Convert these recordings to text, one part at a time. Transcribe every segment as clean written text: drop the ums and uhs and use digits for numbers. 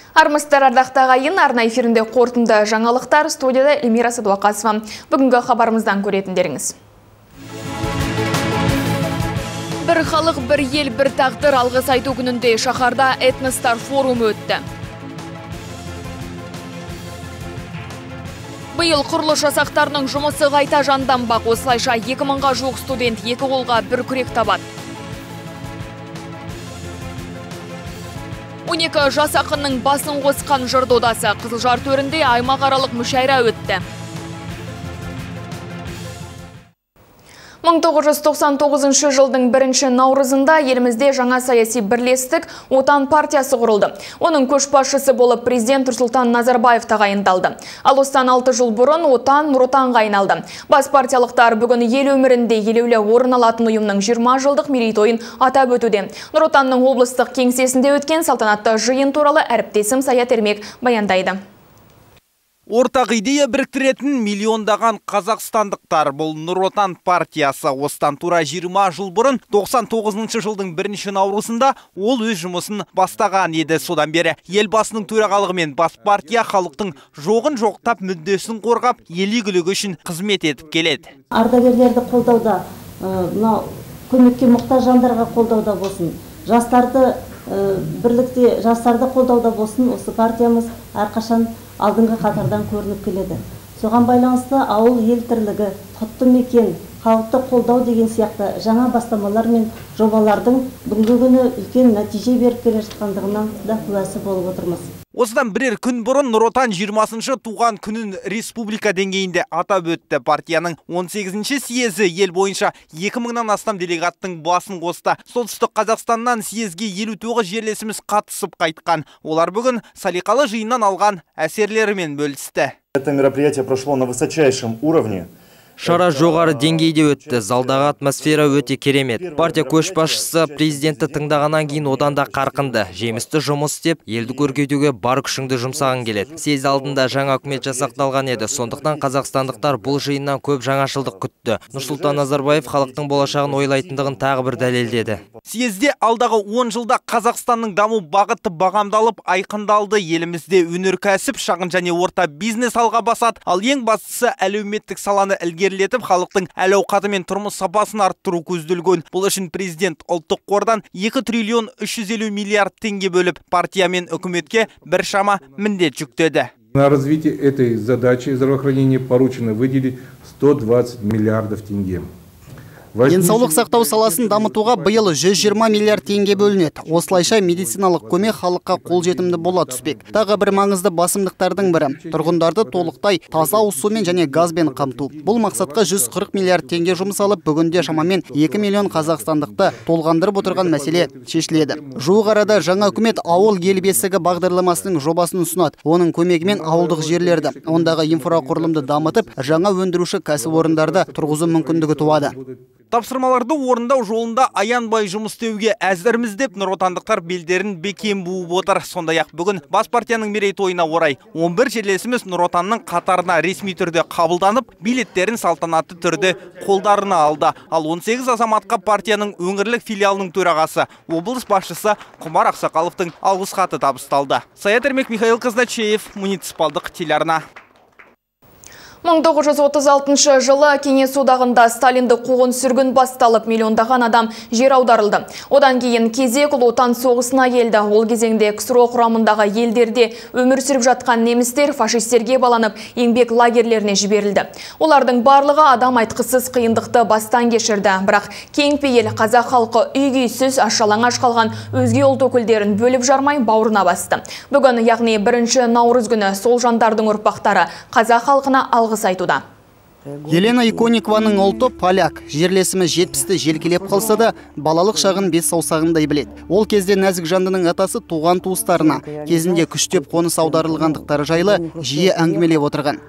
Армысыздар, ардақты ағайын, арна эфирінде қорытынды жаңалықтар, студияда Эльмира Садуақасова. Бүгінгі хабарымыздан көретіндеріңіз. Бір халық, бір ел, бір тағдыр алғыс айту күнінде шаһарда этностар форумы өтті. Биыл құрылыс жасақтарының жұмысы қайта жанданбақ, осылайша 2000-ға жуық студент екі қолға бір күрек табады. 12 жас ақынның басын қосқан жыр додасы Қызылжар төрінде аймақаралық мүшәйра өтті. 1999 жылдың 1 наурызында елімізде жаңа саяси бірлестік Отан партиясы құрылды. Оның көшбасшысы болып президент Нұрсұлтан Назарбаев тағайындалды. Ал осыдан 6 жыл бұрын Отан Нұр Отанға айналды. Бас партиялықтар бүгін ел өмірінде елеулі орын алатын ұйымның 20 жылдық мерейтойын атап өтуде. Нұр Отанның облыстық кеңсесінде өткен салтанатты жиын туралы әріптесім Саят Ермек баяндайды. Ортақ идея біріктіретін миллиондаған қазақстандықтар. Бұл Нұр Отан партиясы. Осыдан тура 20 жыл бұрын 99 жылдың 1 наурызында ол өз жұмысын бастаған еді. Содан бері елбасының төрағалығымен бас партия халықтың жоғын жоқтап мүддесін қорғап, ел игілігі үшін қызмет етіп келеді. Ардагерлерді қолдауда, көмекке мұқтаж жандарға қолдауда болсын, жастарды бірлікте жастарды қолдауда болсын, осы партиямыз әрқашан алдыңғы қатардан көрініп келеді. Соған байланысты ауыл ел тірлігі, құтты мекен, халықты қолдау деген сияқты жаңа бастамалар мен жобалардың бүгінгі күні үлкен нәтиже беріп келе жатқандығынан да куәсі болып отырмыз. Осыдан бірер күн бұрын Нұр Отан 20-шы туған күнін республика деңгейінде атап өтті. Партияның 18-ші съезі ел бойынша 2000-нан астам делегаттың басын қосты. Солтүстік Қазақстаннан съезге 59 жерлесіміз қатысып қайтқан. Олар бүгін салиқалы жиыннан алған әсерлерімен бөлісті. Это мероприятие прошло на высочайшем уровне. Шара жоғары деңгейде өтті. Залдағы атмосфера өте керемет. Партия көшбасшысы президентті тыңдағаннан кейін одан да қарқынды. Жемісті жұмыс істеп, елді көркейтуге бар күшіңді жұмсаған келеді. Съез алдында жаңа үкімет жасақталған еді. Сондықтан қазақстандықтар бұл жиыннан көп жаңашылдық күтті. Нұрсұлтан Назарбаев халықтың болашағын ойлайтындығын тағы бір дәлелдеді. Съезде алдағы 10 жылда Қазақстанның даму бағыты бағамдалып, айқындалды. Елімізде өнеркәсіп, шағын және орта бизнес алға басады. Ал ең бастысы әлеуметтік саланы ілгерілетіп, халықтың әл-ауқаты мен тұрмыс сапасын арттыру көзделген. Бұл үшін президент ұлттық қордан 2 триллион 350 миллиард теңге бөліп, партия мен үкіметке біршама міндет жүктеді. На развитие этой задачи здравоохранения поручено выделить 120 миллиардов тенге. Денсаулық сақтау саласын дамытуға биыл 120 миллиард теңге бөлінеді. Осылайша медициналық көмек халыққа қолжетімді бола түспек. Тағы бір маңызды басымдықтардың бірі тұрғындарды толықтай таза ауыз сумен және газбен қамту. Бұл мақсатқа 140 миллиард теңге жұмсалып, бүгінде шамамен 2 миллион қазақстандықты толғандырып отырған мәселе шешіледі. Жуық арада жаңа үкімет ауыл ел бесігі бағдарламасының жобасын ұсынады. Оның көмегімен ауылдық жерлерді, ондағы инфрақұрылымды дамытып, жаңа өндіруші кәсіпорындарды тұрғызу мүмкіндігі туады. Тапсырмаларды орындау жолында аянбай жұмыс істеуге әзірміз деп Нұр Отандықтар белдерін бекем буып отыр. Сондай-ақ бүгін бас партияның мерейтойына орай 11 жерлесіміз Нұр Отанның қатарына ресми түрде қабылданып, билеттерін салтанатты түрде қолдарына алды. Ал 18 азаматқа партияның өңірлік филиалының төрағасы, облыс басшысы Құмар Ақсақаловтың алғыс хаты табысталды. Саят Ермек, Михаил Казначеев, муниципалдық телеарна. 1936 жылы Кеңес одағында Сталинді қуғын сүргін басталып, миллиондаған адам жер аударылды. Одан кейін кезек ұлы отан соғысына келді. Ол кезеңде КСРО құрамындағы елдерде өмір сүріп жатқан немістер фашистерге баланып, еңбек лагерлеріне жіберілді. Олардың барлығы адам айтқысыз қиындықты бастан кешірді. Бірақ кең пейіл қазақ халқы үй-күйсіз, аш-жалаңаш қалған өзге ұлт өкілдерін бөліп жармай бауырына басты. Бүгін, яғни 1 наурыз күні сол жандардың ұрпақтары қазақ халқына алғыс айтуда. Елена Иконикованың ұлты поляк. Жерлесіміз 70-ті желкелеп қалса да, балалық шағын бес саусағындай біледі. Ол кезде нәзік жандының атасы туған туыстарына, кезінде күштеп қоныс аударылғандықтары жайлы жиі әңгімелеп отырған.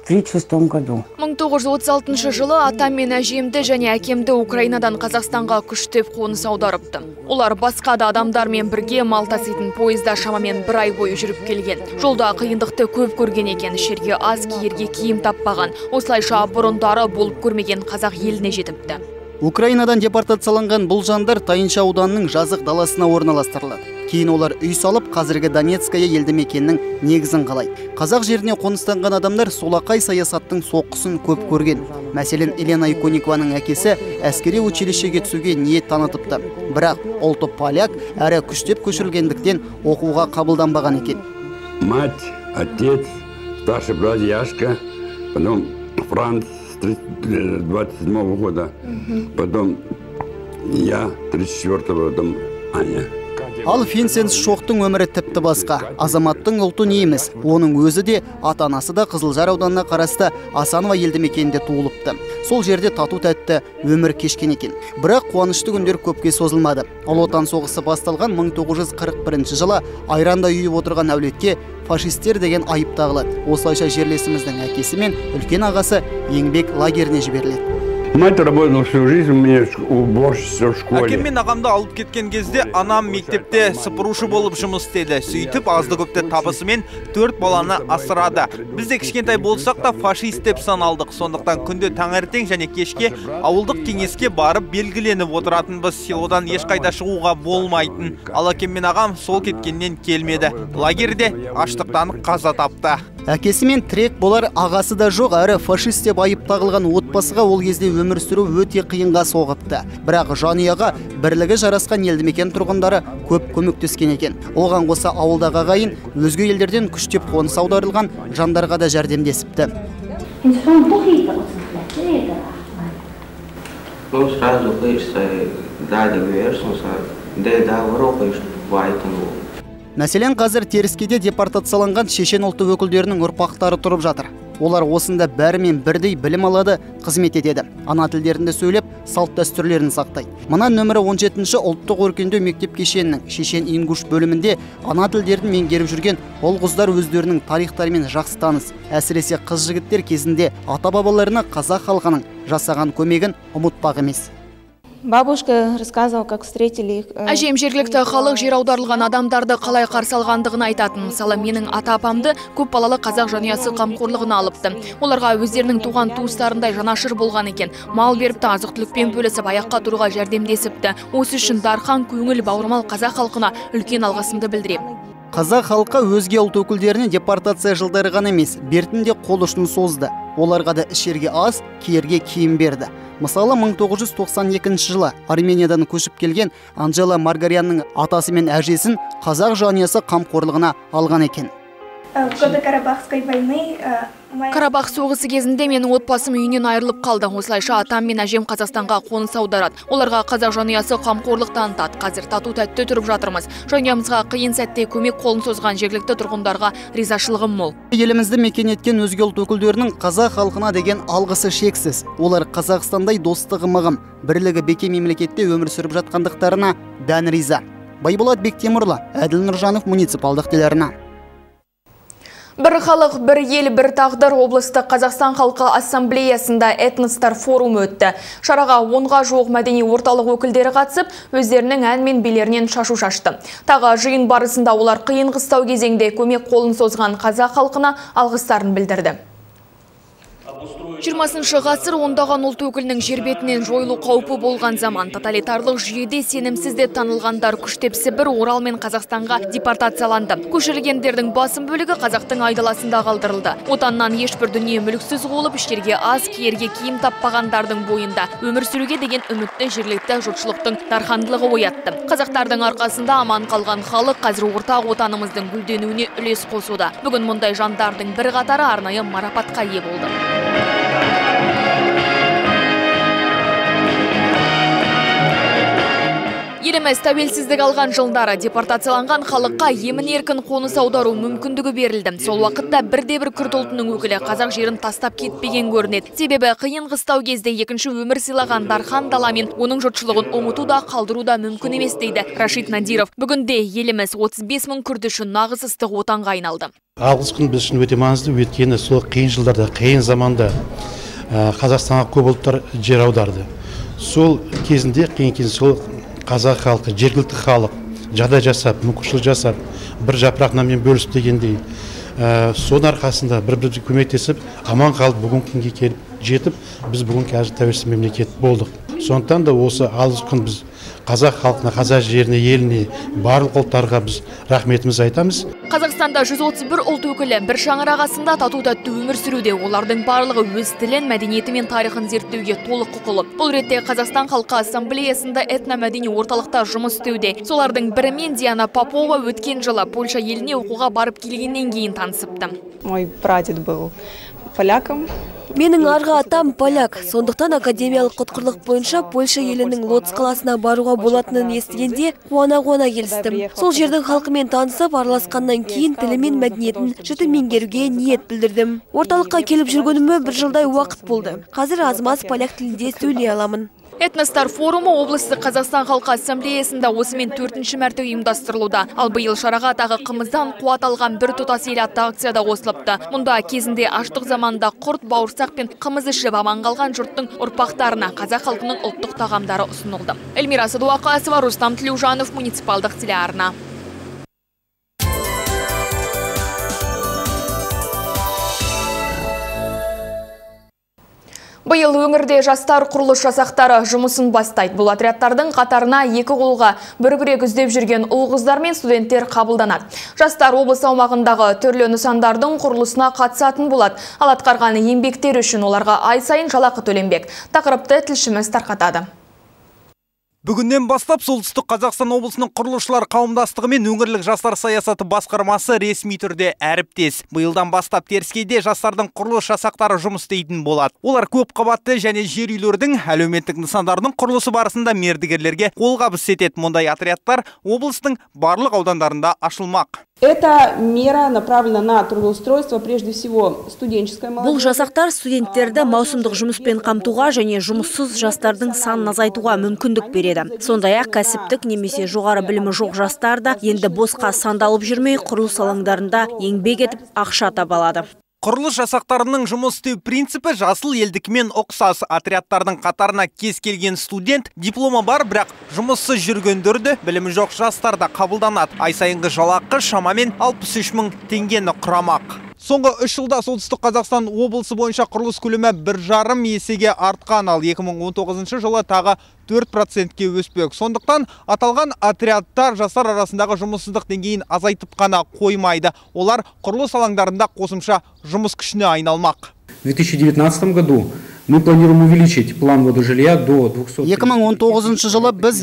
1936 жылы атам мен әжемді және әкемді Украинадан Қазақстанға күштеп қоныс аударыпты. Олар басқа да адамдармен бірге мал таситын пойызда шамамен 1 ай бойы жүріп келген. Жолда қиындықты көп көрген екен, ішерге аз, киерге киім таппаған. Осылайша бұрындары болып көрмеген қазақ еліне жетіпті. Украинадан депортацияланған бұл жандар Тайынша ауданының жазық даласына орналастырылады. Кейін олар үй салып, қазіргі Донецкая елді мекеннің негізін қалайды. Қазақ жеріне қоныстанған адамдар солақай саясаттың соққысын көп көрген. Мәселен, Елена Иконикованың әкесі әскери училищеге түсуге ниет танытыпты. Бірақ ұлты поляк әрі күштеп көшірілгендіктен оқуға қабылданбаған екен. Мать, отец, старший брат Яшка, потом Франц с 27-го года, потом я 34-го, потом Аня. Ал Финсенс Шоқтың өмірі тіпті басқа. Азаматтың ұлты неміс. Оның өзі де, ата-анасы да Қызылжар ауданына қарасты Асанова елді мекенінде туылыпты. Сол жерде тату тәтті өмір кешкен екен. Бірақ қуанышты күндер көпке созылмады. Ұлы Отан соғысы басталған 1941 жылы Айранда үйіп отырған әулетке фашистер деген айып тағылады. Осылайша жерлесіміздің әкесі мен үлкен ағасы еңбек лагеріне жіберіледі. Мать работала всю жизнь, у меня уборщица в школе. Әкем мен ағамды алып кеткен кезде анам мектепте сыпырушы болып жұмыс істеді. Сөйтіп азды көпті табысымен 4 баланы асырады. Біз де кішкентай болсақ та фашист деп саналдық. Сондықтан күнде таңертең және кешке ауылдық кеңеске барып белгіленіп отыратынбыз. Селодан ешқайда шығуға болмайтын. Ал әкем мен ағам сол кеткеннен келмеді. Лагерде аштықтан қаза тапты. Әкесі мен тірек болар ағасы да жоқ, әрі фашист деп айып тағылған отбасыға ол кезде өмір сүру өте қиынға соғыпты. Бірақ жанұяға бірлігі жарасқан елді мекен тұрғындары көп көмектескен екен. Оған қоса ауылдағы ағайын өзге елдерден күштеп қоныс аударылған жандарға да жәрдемдесіпті. Мәселен, қазір Теріскейде депортацияланған шешен ұлты өкілдерінің ұрпақтары тұрып жатыр. Олар осында бәрімен бірдей білім алады, қызмет етеді. Ана тілдерінде сөйлеп, салт дәстүрлерін сақтайды. Мына нөмірі 17-ші ұлттық өркендеу мектеп кешенінің шешен ингуш бөлімінде ана тілдерін меңгеріп жүрген ол қыздар өздерінің тарихтарымен жақсы таныс. Әсіресе қыз жігіттер кезінде ата-бабаларына қазақ халқының жасаған көмегін ұмытпақ емес. Бабушка рассказывала, как встретили их. Әжем жергілікті халық жер аударылған адамдарды қалай қарсы алғандығын айтатын. Мысалы, менің ата-апамды көп балалы қазақ жанұясы қамқорлығына алыпты. Оларға өздерінің туған туыстарындай жанашыр болған екен. Мал беріпті, азық-түлікпен бөлісіп, аяққа тұруға жәрдемдесіпті. Осы үшін дархан, көңіл, бауырмал қазақ халқына үлкен алғысымды білдіремін. Қазақ халқы өзге ұлт өкілдеріне депортация жылдары ғана емес, бертінде қол ұшын созды. Оларға да ішерге ас, киерге киім берді. Мысалы, 1992 жылы Армениядан көшіп келген Анжела Маргарянның атасы мен әжесін қазақ жанұясы қамқорлығына алған екен. Қарабақ соғысы кезінде менің отбасым үйінен айырылып қалды. Осылайша атам мен әжем Қазақстанға қоныс аударады. Оларға қазақ жанұясы қамқорлық танытады. Қазір тату тәтті тұрып жатырмыз. Жанұямызға қиын сәтте көмек қолын созған жергілікті тұрғындарға ризашылығым мол. Елімізді мекен еткен өзге ұлт өкілдерінің қазақ халқына деген алғысы шексіз. Олар Қазақстандай достығы мығым, бірлігі бекем мемлекетте өмір сүріп жатқандықтарына дән риза. Байболат Бектемірлі, Әділ Нұржанов, муниципалдық телеарна. Бір халық, бір ел, бір тағдыр облыстық Қазақстан халқы ассамблеясында этностар форум өтті. Шараға 10-ға жуық мәдени орталық өкілдері қатысып, өздерінің ән мен билерінен шашу шашты. Тағы жиын барысында олар қиын қыстау кезеңде көмек қолын созған қазақ халқына алғыстарын білдірді. 20 ғасыр ондаған ұлт өкілінің жер бетінен жойылу қаупі болған заман. Тоталитарлық жүйеде сенімсізде танылғандар күштеп Сібір, Орал мен Қазақстанға депортацияланды. Көшірілгендердің басым бөлігі қазақтың айдаласында қалдырылды. Отаннан ешбір дүние мүліксіз қолып, іштерге аз, киерге киім таппағандардың бойында өмір сүруге деген үмітті жергілікті жұртшылықтың дархандылығы оятты. Қазақтардың арқасында аман қалған халық қазір ортақ отанымыздың гүлденуіне үлес қосуда. Бүгін мұндай жандардың бір қатары арнайы марапатқа ие болды. Еліміз тәуелсіздік алған жылдары депортацияланған халыққа емін-еркін қоныс аудару мүмкіндігі берілді. Сол уақытта бірде-бір күрд ұлтының өкілі қазақ жерін тастап кетпеген көрінеді. Себебі қиын қыстау кезде екінші өмір сыйлаған дархан дала мен оның жұртшылығын ұмыту да қалдыру да мүмкін емес дейді Рашид Надиров. Бүгінде еліміз 35 мың күрд үшін нағыз ыстық отанға айналды. Алғыс күн біз үшін өте маңызды, өйткені сол қиын жылдарда, қиын заманда Қазақстанға көп ұлттар жер аударды. Сол кезінде қиын кезінде сол қазақ халқы, жергілікті халық жағдай жасап, мүмкіншілік жасап, бір жапырақ нанмен бөлісіп дегендей, соның арқасында бір-біріне көмектесіп, аман қалып бүгін күнге келіп жетіп, біз бүгін қазір тәуелсіз мемлекет болдық. Сондықтан да осы алғыс күн біз қазақ халқына, қазақ жеріне, еліне, барлық ұлттарға біз рахметімізді айтамыз. Қазақстанда 131 ұлт өкілі бір шаңырақ астында тату-тәтті өмір сүруде. Олардың барлығы өз тілін, мәдениеті мен тарихын зерттеуге толық құқылы. Бұл ретте Қазақстан халқы ассамблеясында этномәдени орталықта жұмыс істеуде. Солардың бірімен Диана Попова өткен жылы Польша еліне оқуға барып келгеннен кейін танысыпты. Мой прадед был поляком. Менің арғы атам поляк, сондықтан академиялық құтқырлық бойынша Польша елінің Лоц қаласына баруға болатынын естігенде қуана-қуана келістім. Сол жердің халқымен танысып, араласқаннан кейін тілі мен мәдениетін жіті меңгеруге ниет білдірдім. Орталыққа келіп жүргеніме бір жылдай уақыт болды. Қазір аз-маз поляк тілінде сөйлей аламын. Этностар форумы облыстық Қазақстан халқы ассамблеясында осымен 4-ші мәрте ұйымдастырылуда. Ал биыл шараға тағы қымыздан қуат алған бір тұтас ел атты акцияда қосылыпты. Мұнда кезінде аштық заманда құрт, бауырсақ пен қымыз ішіп аман қалған жұрттың ұрпақтарына қазақ халқының ұлттық тағамдары ұсынылды. Эльмира Садуақасова, Рустам Тлеужанов, муниципалдық телеарна. Биыл өңірде жастар құрылыс жасақтары жұмысын бастайды. Бұл отрядтардың қатарына екі қолға бір-бірек іздеп жүрген ұл-қыздар мен студенттер қабылданады. Жастар облыс аумағындағы түрлі нысандардың құрылысына қатысатын болады. Ал атқарған еңбектері үшін оларға ай сайын жалақы төленбек. Тақырыпты тілшіміз тарқатады. Бүгіннен бастап Солтүстік Қазақстан облысының құрылысшылар қауымдастығы мен өңірлік жастар саясаты басқармасы ресми түрде әріптес. Биылдан бастап Теріскейде жастардың құрылыс жасақтары жұмыс істейтін болады. Олар көп қабатты және жер үйлердің әлеуметтік нысандардың құрылысы барысында мердігерлерге қолғабыс етеді. Мұндай отрядтар облыстың барлық аудандарында ашылмақ. Эта мера направлена на трудоустройство, прежде всего, студенческое молодежь. Бұл жасақтар студенттерді маусымдық жұмыспен қамтуға және жұмыссыз жастардың санын азайтуға мүмкіндік береді. Сондай-ақ кәсіптік немесе жоғары білімі жоқ жастар да енді босқа сандалып жүрмей құрылыс алаңдарында еңбек етіп ақша таба алады. Құрылыс жасақтарының жұмыс істеу принципі жасыл елдікімен ұқсас. Отрядтардың қатарына кез келген студент дипломы бар, бірақ жұмыссыз жүргендерді білімі жоқ жастар да қабылданады. Ай сайынғы жалақы шамамен 63 мың теңгені құрамақ. Соңғы 3 жылда Солтүстік Қазақстан облысы бойынша құрылыс көлемі 1,5 есеге артқан, ал 2019 жылы тағы 4%-ке өспек. Сондықтан аталған отрядтар жастар арасындағы жұмыссыздық деңгейін азайтып қана қоймайды. Олар құрылыс алаңдарында қосымша жұмыс күшіне айналмақ. В 2019 году мы планируем увеличить план жилья до 200. 2019 жылы біз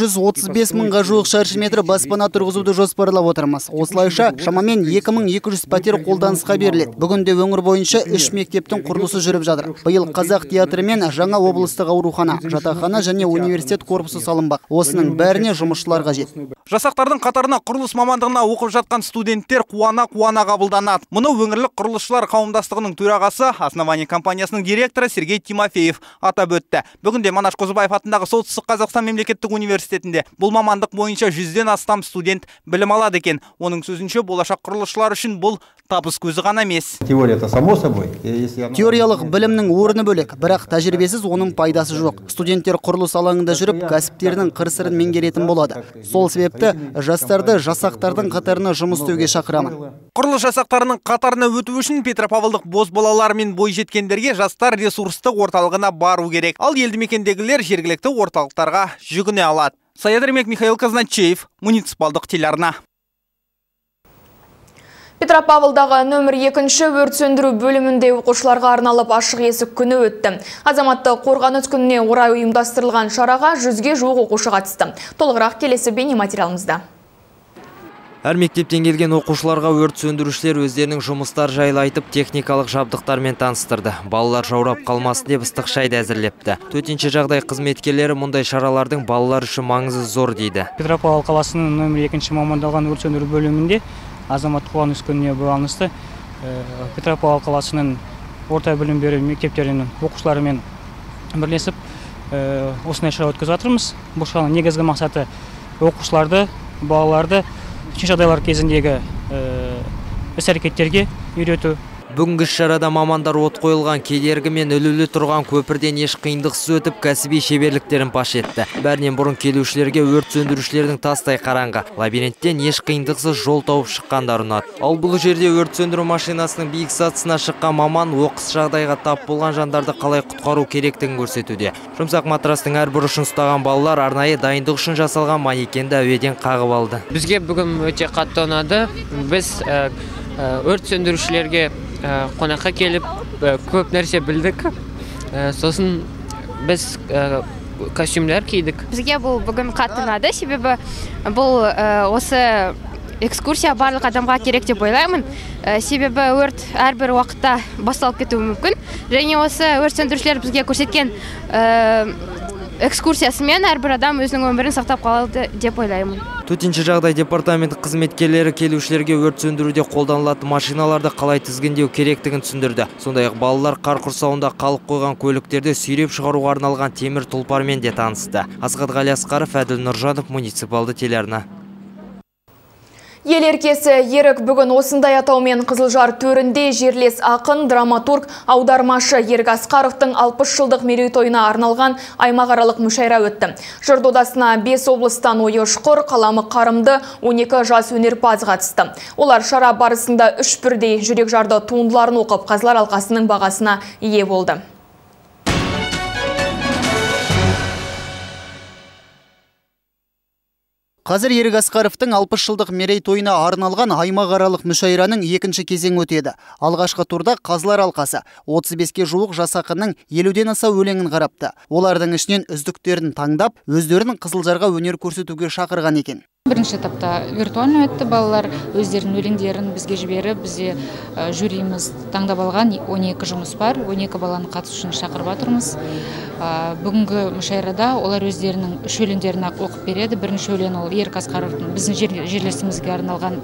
235 мыңға жуық шаршы метр баспана тұрғызуды жоспарлап отырмыз. Осылайша шамамен 2200 пәтер қолданысқа беріледі. Бүгінде өңір бойынша 3 мектептің құрылысы жүріп жатыр. Биыл Қазақ театры мен жаңа облыстық аурухана, жатақхана және университет корпусы салынбақ. Осының бәріне жұмысшылар қажет. Жасақтардың қатарына құрылыс мамандығына оқып жатқан студенттер қуана-қуана қабылданады. Мұны өңірлік құрылысшылар қауымдастығының төрағасы, Основание компаниясының директоры Сергей Тимофеев атап өтті. Бүгінде Манаш Қозыбаев атындағы Солтүстік Қазақстан мемлекеттік университетінде бұл мамандық бойынша 100-ден астам студент білім алады екен. Оның сөзінше, болашақ құрылысшылар үшін бұл табыс көзі ғана емес. Теория-то само собой. Теориялық білімнің орны бөлек, бірақ тәжірибесіз оның пайдасы жоқ. Студенттер құрылыс алаңында жүріп, кәсіптерінің қыр-сырын меңгеретін болады. Сол себепті жастарды жасақтардың қатарына жұмыс істеуге шақырамын. Құрылыс жасақтарының қатарына өту үшін Петропавлдық бозбалалар мен бойжеткендерге жастар ресурстық орталығына бару керек. Ал елді мекендегілер жергілікті орталықтарға жүгіне алады. Саядырмек Михаил Казначеев, муниципалдық телеарна. Петропавлдағы нөмір 2-ші өрт сөндіру бөлімінде оқушыларға арналып ашық есік күні өтті. Азаматты қорғаныс күніне орай ұйымдастырылған шараға 100-ге жуық оқушы қатысты. Толығырақ келесі бейнематериалымызда. Әр мектептен келген оқушыларға өрт сөндірушілер өздерінің жұмыстар жайлы айтып, техникалық жабдықтармен таныстырды. Балалар жаурап қалмасын деп ыстық шайды әзірлепті. Төтенше жағдай қызметкерлері мұндай шаралардың балалар үшін маңызы зор дейді. Петропавл қаласының нөмір 2-ші мамандалған өрт сөндіру бөлімінде азамат қорғаныс күніне байланысты Петропавл қаласының орта білім беру мектептерінің оқушыларымен бірлесіп осындай шара өткізіп жатырмыз. Бұл шараның негізгі мақсаты оқушыларды, балаларды төтенше жағдайлар кезіндегі іс-әрекеттерге үйрету. Бүгінгі шарада мамандар от қойылған кедергі мен ілулі тұрған көпірден еш қиындықсыз өтіп, кәсіби шеберліктерін паш етті. Бәрінен бұрын келушілерге өрт сөндірушілердің тастай қараңғы лабиринттен еш қиындықсыз жол тауып шыққандар ұнады. Ал бұл жерде өрт сөндіру машинасының биік сатысына шыққан маман оқыс жағдайға тап болған жандарды қалай құтқару керектігін көрсетуде. Жұмсақ матрастың әр бұрышын ұстаған балалар арнайы дайындық үшін жасалған манекенді әуеден қағып алды. Бізге бүгін өте қатты ұнады. Біз өрт сөндірушілерге қонаққа келіп көп нәрсе білдік. Сосын біз костюмдер кийдік. Бізге бұл бүгін қатты ұнады, себебі бұл осы экскурсия барлық адамға керек деп ойлаймын. Себебі өрт әрбір уақытта басталып кетуі мүмкін. Және осы өрт сөндірушілер бізге көрсеткен экскурсиясымен әрбір адам өзінің өмірін сақтап қалады деп ойлаймын. Төтенше жағдай департаменті қызметкерлері келушілерге өрт сөндіруде қолданылатын машиналарды қалай тізгіндеу керектігін түсіндірді. Сондай-ақ балалар қар құрсауында қалып қойған көліктерді сүйреп шығаруға арналған темір тұлпармен де танысты. Асхат Ғалиасқаров, Әділ Нұржанов, муниципалды телеарна. Ел еркесі Ерік бүгін осындай атаумен Қызылжар төрінде жерлес ақын, драматург, аудармашы Ерік Асқаровтың 60 жылдық мерейтойына арналған аймақаралық мүшайра өтті. Жыр додасына 5 облыстан ойы ұшқыр, қаламы қарымды 12 жас өнерпаз қатысты. Олар шара барысында 3 бірдей жүрек жарды туындыларын оқып, Қазылар алқасының бағасына ие болды. Қазір Ерік Асқаровтың 60 жылдық мерейтойына арналған аймақаралық мүшайраның екінші кезеңі өтеді. Алғашқы турда Қазылар алқасы 35-ке жуық жас ақынның 50-ден аса өлеңін қарапты. Олардың ішінен үздіктерін таңдап, өздерінің Қызылжарға өнер көрсетуге шақырған екен. Бірінші этапта виртуально өтті, балалар өздерінің өлеңдерін бізге жіберіп, бізде жюриміз таңдап алған 12 жұмыс бар, 12 баланы қатысушыны шақырып отырмыз. Бүгінгі мүшайрада олар өздерінің үш өлеңдерін оқып береді. Бірінші өлең ол Ерік Асқаровтың біздің жерлесімізге арналған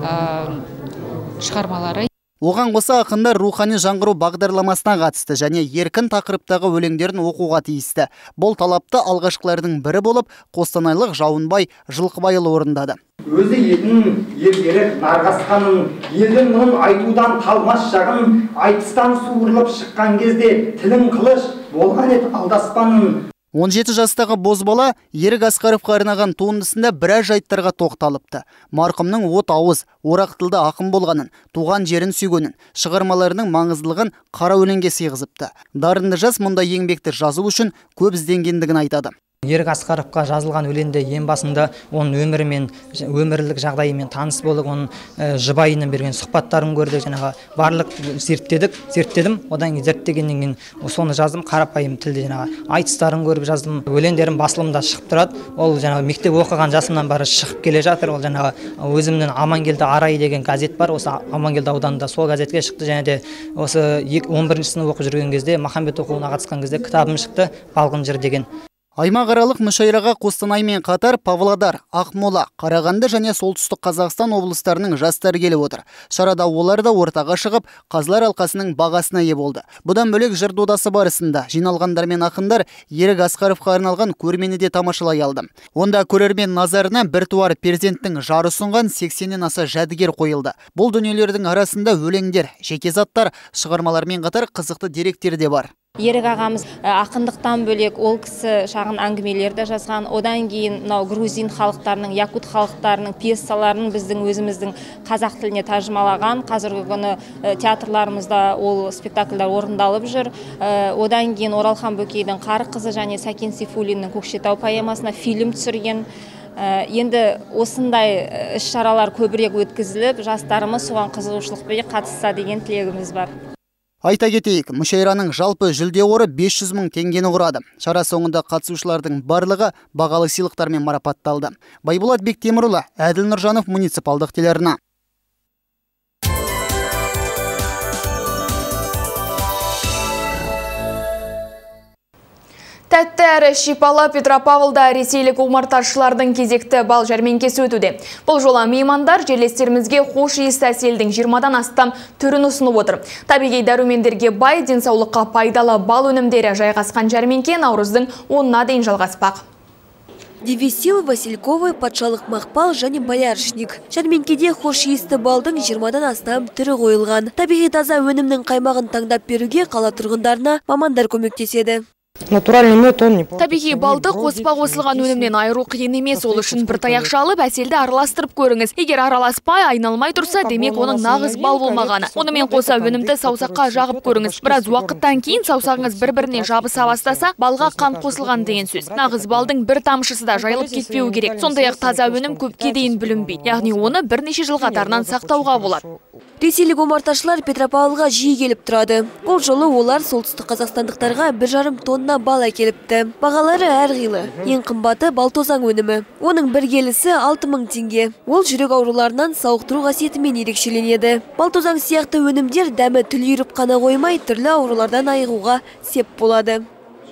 шығармалары. Оған қоса ақындар рухани жаңғыру бағдарламасына қатысты және еркін тақырыптағы өлеңдерін оқуға тиісті. Бұл талапты алғашқылардың бірі болып, қостанайлық Жауынбай Жылқыбайұлы орындады. Өзі елдің ерлері нарғасқанын, елдің мұнын айтудан талмас жағын, айтыстан суырылып шыққан кезде тілін қылыш болған ет алдаспанын. 17 жастағы бозбала Ерік Асқаровқа арнаған туындысында біраз жайттарға тоқталыпты. Марқұмның от ауыз, орақ тілді ақын болғанын, туған жерін сүйгенін, шығармаларының маңыздылығын қара өлеңге сыйғызыпты. Дарынды жас мұндай еңбекті жазу үшін көп ізденгендігін айтады. Ерік Асқаровқа жазылған өлеңде ең басында оның өмірімен, өмірлік жағдайымен таныс болдық, оның жұбайының берген сұхбаттарын көрдік, жаңағы барлық зерттедім, одан кейін зерттегеннен кейін соны жаздым, қарапайым тілде жаңағы айтыстарын көріп жаздым. Өлеңдерім басылымда шығып тұрады. Ол жаңағы мектеп оқыған жасымнан бары шығып келе жатыр. Ол жаңағы өзімнің Амангелді Арай деген газет бар, осы Амангелді ауданында сол газетке шықты, және де осы 11-ші сынып оқып жүрген кезде махамбет оқуына қатысқан кезде кітабым шықты, Балғын жыр деген. Аймақаралық мүшайраға Қостанаймен қатар Павлодар, Ақмола, Қарағанды және Солтүстік Қазақстан облыстарының жастары келіп отыр. Шарада олар да ортаға шығып, Қазылар алқасының бағасына ие болды. Бұдан бөлек жыр додасы барысында жиналғандар мен ақындар Ерік Асқаровқа арналған көрмені де тамашалай алды. Онда көрермен назарына біртуар перзенттің жары ұсынған 80-нен аса жәдігер қойылды. Бұл дүниелердің арасында өлеңдер, жеке заттар, шығармалармен қатар қызықты деректер де бар. Ерік ағамыз ақындықтан бөлек ол кісі шағын әңгімелерді жазған. Одан кейін грузин халықтарының, якут халықтарының пьесаларын біздің өзіміздің қазақ тіліне тәржімалаған. Қазіргі күні театрларымызда ол спектакльдар орындалып жүр. Одан кейін Оралхан Бөкейдің Қары қызы және Сәкен Сейфуллиннің Көкшетау поэмасына фильм түсірген. Енді осындай іс-шаралар көбірек өткізіліп, жастарымыз соған қызығушылықпен қатысса деген тілегіміз бар. Айта кетейік, мүшайраның жалпы жүлде қоры 500 мың теңгені құрады. Шара соңында қатысушылардың барлығы бағалы сыйлықтармен марапатталды. Байболат Бектемірұлы, Әділ Нұржанов, муниципалдық телеарна. Тәтті әрі шипалы Петропавлда ресейлік омарташылардың кезекті бал жәрмеңкесі өтуде. Бұл жола меймандар жерлестерімізге хош иісті әселдің 20-дан астам түрін ұсынып отыр. Табиғи дәрумендерге бай, денсаулыққа пайдалы бал өнімдері жайғасқан жәрмеңке наурыздың 10-на дейін жалғаспақ. Девесил, Васильковый, Патшалық мақпал және Боярышник. Жәрмеңкеде хош иісті балдың 20-дан астам түрі қойылған. Табиғи таза өнімнің қаймағын таңдап беруге қала тұрғындарына мамандар көмектеседі. Натуральный мед, он не Табиғи балды қоспа қосылған өнімнен айыру қиын емес, ол үшін бір таяқша алып, әселді араластырып көріңіз. Егер араласпай, айналмай тұрса, демек оның нағыз бал болмағаны. Онымен қоса өнімді саусаққа жағып көріңіз. Біраз уақыттан кейін саусағыңыз бір-біріне жабыса бастаса, балға қант қосылған деген сөз. Нағыз балдың бір тамшысы да жайылып кетпеуі керек. Сондай-ақ таза өнім көпке дейін бүлінбейді. Яғни оны бірнеше жыл қатарынан сақтауға болады. Ресейлік омарташылар Петропавлға жиі келіп тұрады. Бұл жолы олар солтүстік қазақстандықтарға 1,5 тонна бал әкеліпті. Бағалары әрғилы. Ең қымбаты балтозаң өнімі. Оның бір келісі 6000 теңге. Ол жүрек ауруларынан сауықтыру қасиетімен ерекшеленеді. Балтозаң сияқты өнімдер дәмі тіл үйіріп қана қоймай, түрлі аурулардан айығуға сеп болады.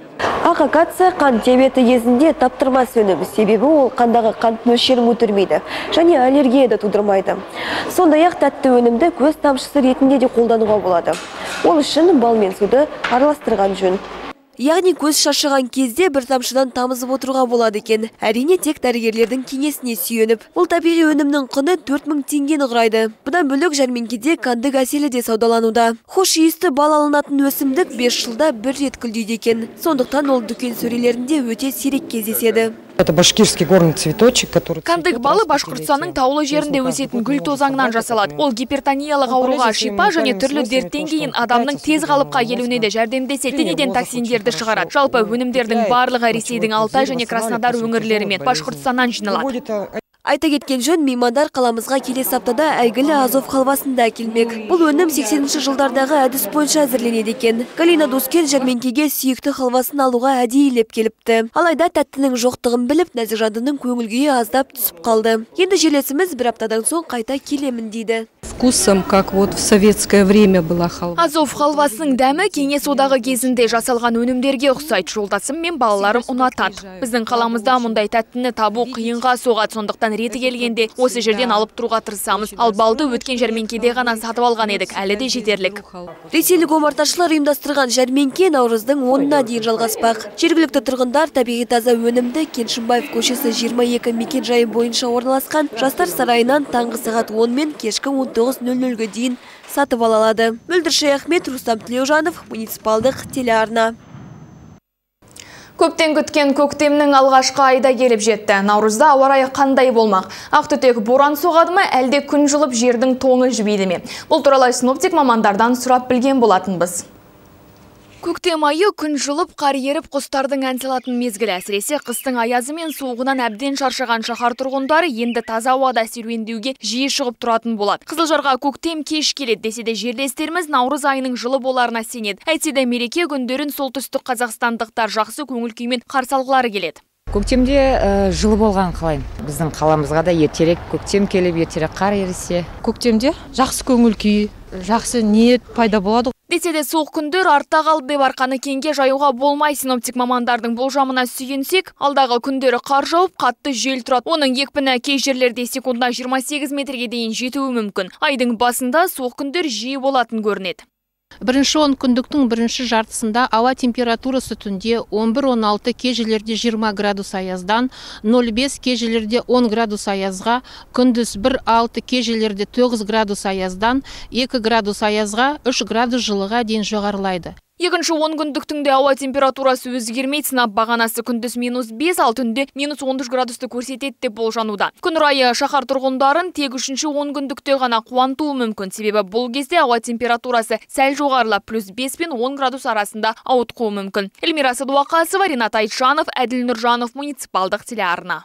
Ақ акация қант диабеті кезінде таптырмас өнім, себебі ол қандағы қант мөлшерін өтірмейді және аллергияда тудырмайды. Сондай-ақ тәтті өнімді көз тамшысы ретінде де қолдануға болады. Ол үшін бал мен суды араластырған жөн. Яғни көз шашыған кезде бір тамшыдан тамызып отыруға болады екен. Әрине тек дәрігерлердің кеңесіне сүйеніп. Ол табиғи өнімнің құны 4000 теңгені құрайды. Бұдан бөлек жәрмеңкеде кандық әселі де саудалануда. Хош иісті бал алынатын өсімдік 5 жылда бір рет гүлдейді екен. Сондықтан ол дүкен сөрелерінде өте сирек кездеседі. Это башкирский горный цветочек, который... Кандық балы Башқұртстанның таулы жерінде өсетін гүл тозаңнан жасалады. Ол гипертониялық ауруға шипа және түрлі дерттен кейін адамның тез қалыпқа келуіне де жәрдемдеседі. Денеден токсиндерді шығарады. Жалпы өнімдердің барлығы Ресейдің Алтай және Краснодар өңірлері мен Башқұртстаннан жиналады. Айта кеткен жөн, меймандар қаламызға келесі аптада әйгілі Азов халвасында әкелмек. Бұл өнім 80-ші жылдардағы әдіс бойынша әзірленеді екен. Галина Доскен жәрмеңкеге сүйікті халвасын алуға әдейілеп келіпті. Алайда тәттінің жоқтығын біліп, нәзік жандының көңіл-күйі аздап түсіп қалды. Енді желесіміз бір аптадан соң қайта келемін дейді. Вкусом, как вот в советское время была халва. Азов халвасының дәмі Кеңес одағы кезінде жасалған өнімдерге ұқсайды. Жолдасым мен балаларым ұнатады. Біздің қаламызда мұндай тәттіні табу қиынға соғады, сондықтан реті келгенде осы жерден алып тұруға тырысамыз. Ал балды өткен жәрмеңкеде ғана сатып алған едік, әлі де жетерлік. Ресейлік омарташылар ұйымдастырған жәрмеңке наурыздың 10-на дейін жалғаспақ. Жергілікті тұрғындар табиғи таза өнімді Кеншімбаев көшесі 22 мекен жайы бойынша орналасқан Жастар сарайынан таңғы сағат 10 мен кешкі 19:00-ге дейін сатып ала алады. Мөлдір Шаяхмет, Рустам Тілеужанов, муниципалдық телеарна. Көптен күткен көктемнің алғашқы айда келіп жетті. Наурызда ауа райы қандай болмақ? Ақтүтек боран соғады ма, әлде күн жылып жердің тоңы жібейді ме? Бұл туралы синоптик мамандардан сұрап білген болатынбыз. Көктем айы күн жылып, қар еріп, құстардың ән салатын мезгілі. Әсіресе қыстың аязы мен суығынан әбден шаршаған шаһар тұрғындары енді таза ауада серуендеуге жиі шығып тұратын болады. Қызылжарға көктем кеш келеді десе де жерлестеріміз наурыз айының жылы боларына сенеді. Әйтсе де мереке күндерін солтүстік қазақстандықтар жақсы көңіл күймен қарсы алғылары келеді. Көктемде жылы болған қалайын. Біздің қаламызға да ертерек көктем келіп, ертерек қар ерісе. Көктемде жақсы көңіл күй, жақсы ниет пайда болады. Десе де суық күндер артта қалды деп арқаны кеңге жаюға болмай. Синоптик мамандардың болжамына сүйенсек, алдағы күндері қар жауып, қатты жел тұрады. Оның екпіні кей жерлерде секундына 28 метрге дейін жетуі мүмкін. Айдың басында суық күндер жиі болатын көрінеді. Бірінші онкүндіктің бірінші жартысында ауа температурасы түнде 11-16, кей жерлерде 20 градус аяздан, 0,5 кей жерлерде 10 градус аязға, күндіз 1-6 кей жерлерде 9 градус аяздан, 2 градус аязға, 3 градус жылыға дейін жоғарылайды. Екінші онкүндіктіңде ауа температурасы өзгермейді, сынап бағанасы күндіз -5, ал түнде -13 градусты көрсетеді деп болжануда. Күн райы шаһар тұрғындарын тек үшінші онкүндікте ғана қуантуы мүмкін, себебі бұл кезде ауа температурасы сәл жоғарылап +5 пен 10 градус арасында ауытқуы мүмкін. Эльмира Садуақасова, Ринат Айтжанов, Әділ Нұржанов, муниципалдық телеарна.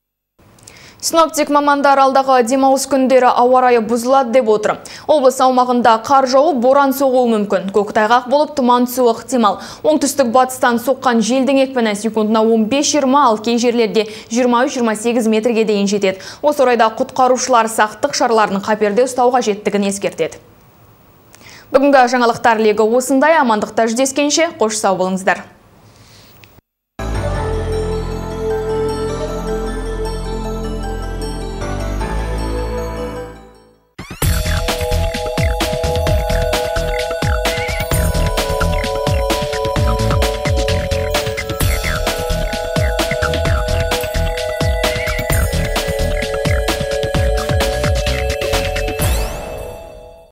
Синоптик мамандар алдағы демалыс күндері ауа райы бұзылады деп отыр. Облыс аумағында қар жауып, боран соғуы мүмкін. Көктайғақ болып, тұман түсуі ықтимал. Оңтүстік батыстан соққан желдің екпіні секундына 15-20, ал кей жерлерде 23-28 метрге дейін жетеді. Осы орайда құтқарушылар сақтық шараларын қаперде ұстауға жеттігін ескертеді. Бүгінгі жаңалықтар легі осындай. Амандықта жүздескенше қош сау болыңыздар.